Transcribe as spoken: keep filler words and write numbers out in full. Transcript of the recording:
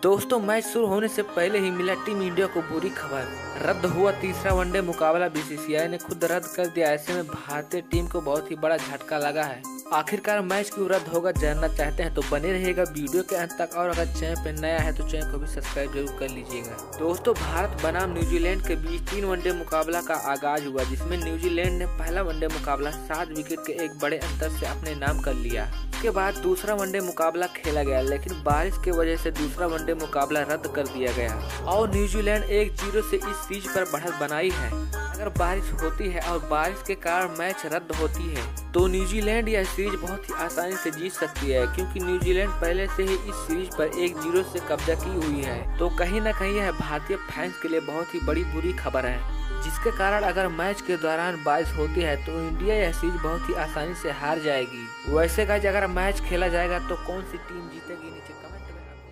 दोस्तों, मैच शुरू होने से पहले ही मिला टीम इंडिया को बुरी खबर। रद्द हुआ तीसरा वनडे मुकाबला। बीसीसीआई ने खुद रद्द कर दिया। ऐसे में भारतीय टीम को बहुत ही बड़ा झटका लगा है। आखिरकार मैच क्यों रद्द होगा, जानना चाहते हैं तो बने रहिएगा वीडियो के अंत तक। और अगर चैनल पर नया है तो चैनल को भी सब्सक्राइब जरूर कर लीजिएगा। दोस्तों, भारत बनाम न्यूजीलैंड के बीच तीन वनडे मुकाबला का आगाज हुआ, जिसमें न्यूजीलैंड ने पहला वनडे मुकाबला सात विकेट के एक बड़े अंतर से अपने नाम कर लिया। उसके बाद दूसरा वनडे मुकाबला खेला गया, लेकिन बारिश की वजह से दूसरा वनडे मुकाबला रद्द कर दिया गया और न्यूजीलैंड एक जीरो से इस सीरीज पर बढ़त बनाई है। अगर बारिश होती है और बारिश के कारण मैच रद्द होती है तो न्यूजीलैंड यह सीरीज बहुत ही आसानी से जीत सकती है, क्योंकि न्यूजीलैंड पहले से ही इस सीरीज पर एक जीरो से कब्जा की हुई है। तो कहीं न कहीं यह भारतीय फैंस के लिए बहुत ही बड़ी बुरी खबर है, जिसके कारण अगर मैच के दौरान बारिश होती है तो इंडिया यह सीरीज बहुत ही आसानी से हार जाएगी। वैसे गाइस, अगर मैच खेला जाएगा तो कौन सी टीम जीतेगी, नीचे कमेंट में